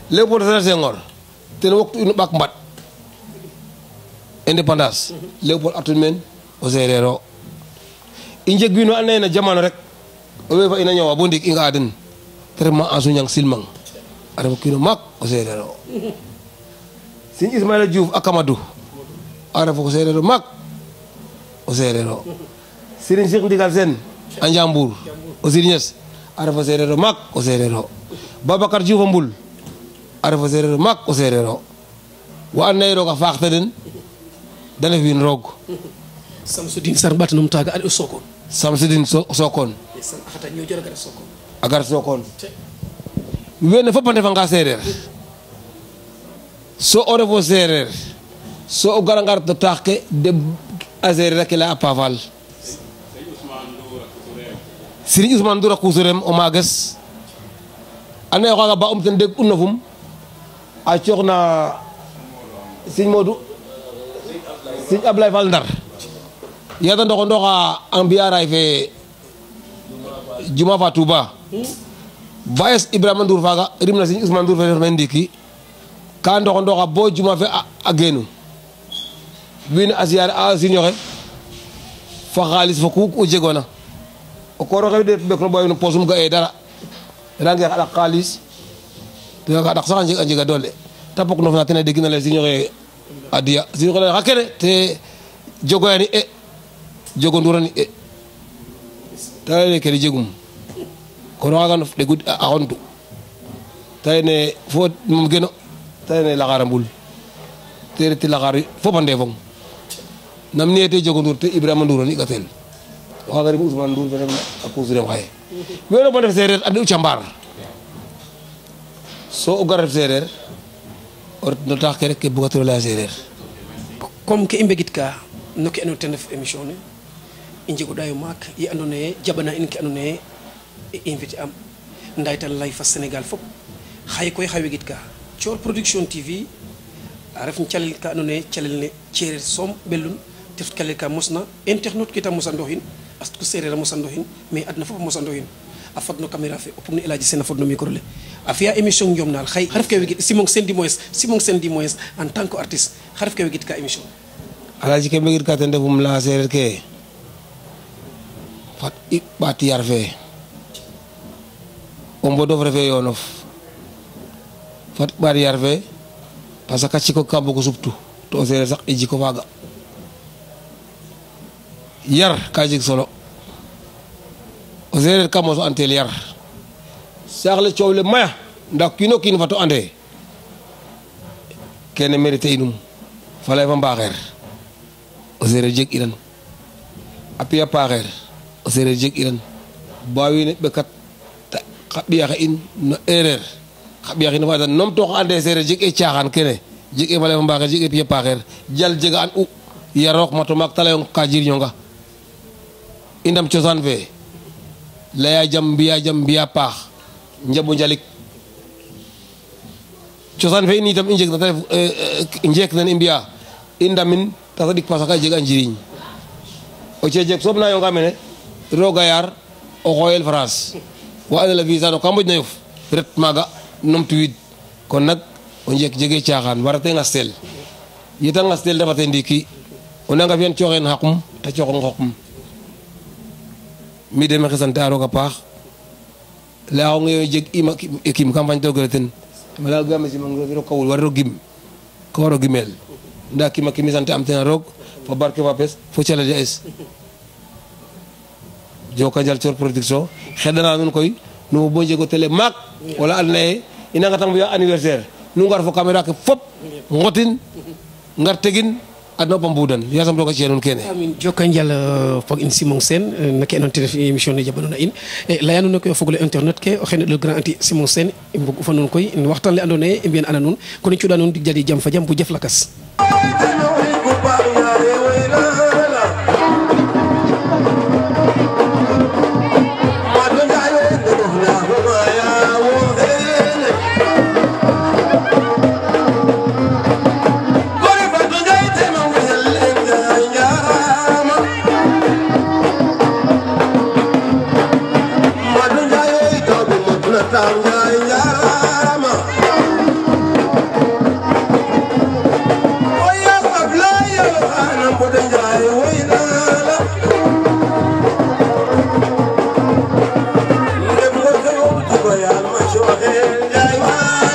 Léopold Sédar Senghor ten waktu inu ɓak mbaɗ indépendance Léopold atun men o séeréer o i njeg wiin wa andoona yee no jamano rek o we fa ina ñoowa bo ndiik i nga'a den te ref ma Ansu Ñang Silmang a ref o kiin o maak o séeréer o Serigne Ismaïla Diouf a Kamadou a ref o séeréer o maak o séeréer o Serigne Cheikh Ndigal Sène a Njambour o Sirñes a ref o séeréer o maak o séeréer o Babacar Diouf a Mbul a ref o séeréer o maak o séeréer o wa andoona yee roog a faaxta den da ndef wiin roog Samsudine Sarr ɓatanum taaga aɗa o Sokone Samsudine Sokone xata ñoƴor a gara Sokone a gar Sokone wene fop a ndefanga séeréer so o refo séeréer so o garanga ret no taax ke de a séeréer ake laya a paafal Serigne Ousmane Ndour a Kousoureem o maages anda yee o xaaga ba um ten deg unofum a cooxna Serigne Modou Serigne Ablaye Fall Ndar yada ndoxa a mbi'a raay fe Juma fa Touba ba es Ibrahima Ndour faaga rimna Serigne Ousmane Ndour fe refna ndiiki ka ndoxa bo Juma fe a geenu wiin a siyaare a siñoxe fa xaalis fo ku o jegoona o koor oxe de ɓek no ɓoy no posum ga'ee dara range xa ɗak xaalis to xa ɗak sax a njega doole ta pok nof na ten a degina lay siñoxe a diya siñoxe lay xa kene te jogoyani jogo ndurani ta leyne kene jegum koor oxaaga nof ɗegu a xontu ta leyne fo mom geno ta leyne laxaara mbul te reti laxaar fop a ndefong nam ne te jogo ndur te Ibrahima Ndour o ni'ka tel o xaaga ref Ousmane Ndour fe refna a Kousoureem xaye wene bo ndef séeréer a nde'u cambaar so o gar ref séeréer o ret no taax ke rek ke bugatiro laya séeréer comme ke i mbegit ka no ke andoona yee ten ref émission ne i njegoɗaayo maak ye andoona yee jaɓana in ke andoona yee i invité am ndaytan lay fa Sénégal fop xaye koy xa wegit ka Thior Production TV a ref calel ka andoona yee calel ne ceereer soom ɓelun te ref calel ka mosna internet ke ta mosandooxin parce que séeréer a mosandooxin mais adna fop a mosandooxin a fad no caméra fe o pog ne El Hadji Sene a fod no micro le a fi'a émission Njom naal xaye xa ref ke wegit Simon Sene du moins en tant que artiste xa ref ke wegit ka émission Alaaji ke mbegit ka ten refum laya séeréer ke fat i ɓaat yar fe o mbodof refe yoonof fat i ɓaat yar fe parce que a ciko ka mbugo suptu to o séeréer sax i jiko faaga yar ka jeg solo o séeréer ka moso antel yar saax le coow le maya ndax kiino kiin fato ande kene mérité inum falay fa mbaaxeer o séeréer jeg iran a piya paaxeer o séeréer jeg iran ba wiin we ɓekat xa ɓiyaxe in no erreur xa ɓiyaxin fa dan nom toox ande séeréer jeg e caaxaan kene jeg e falay fa mbaaxeer jeg e piya paaxeer jal jega an u yaroox mato maak ta layong ka jirñonga i ndam cosaan fe laya jam mbiya paax njabo njalik cosaan fe in itam i njeg na ta ref njeek nen i mbiya i ndamin ta saɗik parce que a jeg a njiriñ o ceejek soom na yonga mene rooga yaar o xooyel France wa ando la visa no ka moƴna yof ret maaga numtuwiid kon nak o njek jege caaxaan warate ngastel yeta ngastel refate ndiiki o nanga fiyan cooxeen xaqum ta cooxong xoqum mi deme xesante a roog a paax layaxonge yo jeg ima kim kam fañ toogere ten mala game simangiro kawul wariro gim ko waro gimel nda kima kimi sante am ten a roog fo barke fa pes fo calel es joka njal Thior Production xeɗana nuun koy nu bo jego télé maak wala and naye i nanga tang mbiya anniversaire nu ngar fo caméra ke fop ngotin ngar tegin adna fop a mbudan yasam roga ciya nuun kene amin joka njal fog in Simon Sene no ke andoona yee ten ref émission ne jaɓanona in leya nuun koy o fogole internet ke o xene le grand anti Simon Sene i mbog fa nuun koy waxtaan le andoona yee i mbiyan ana nuun kon i cooɗa nuun dig jadi jam fa jam bo jaf lakas Tanga Jai